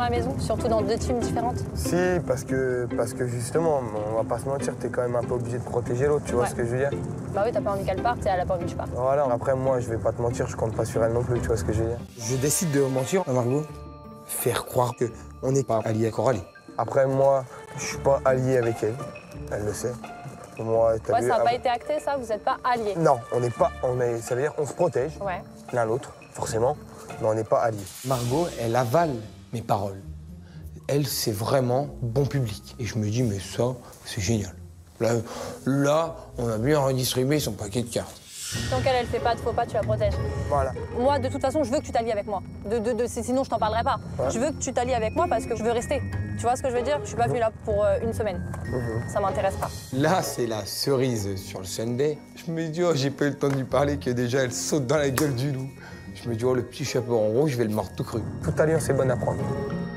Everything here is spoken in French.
la maison, surtout dans 2 teams différentes? Si, parce que justement, on va pas se mentir, t'es quand même un peu obligé de protéger l'autre, tu vois ce que je veux dire? Bah oui, t'as pas envie qu'elle parte et elle a pas envie que je parte. Voilà, après moi, je vais pas te mentir, je compte pas sur elle non plus, tu vois ce que je veux dire? Je décide de mentir à Margot, faire croire qu'on n'est pas alliés à Coralie. Après moi, je suis pas allié avec elle, elle le sait. Moi, Ouais, ça n'a pas été acté, ça? Vous êtes pas alliés? Non, on n'est pas, ça veut dire on se protège, l'un l'autre, forcément, mais on n'est pas alliés. Margot, elle avale mes paroles. Elle, c'est vraiment bon public. Et je me dis, mais ça, c'est génial. Là, on a bien redistribué son paquet de cartes. Tant qu'elle fait pas de faux pas, tu la protèges. Voilà. Moi, de toute façon, je veux que tu t'allies avec moi. Sinon, je t'en parlerai pas. Ouais. Je veux que tu t'allies avec moi parce que je veux rester. Tu vois ce que je veux dire? Je suis pas venue là pour une semaine. Ça m'intéresse pas. Là, c'est la cerise sur le sundae. Je me dis, oh, j'ai pas eu le temps de lui parler que déjà, elle saute dans la gueule du loup. Je me dis, oh, le petit chaperon rouge, je vais le mordre tout cru. Toute alliance est bonne à prendre.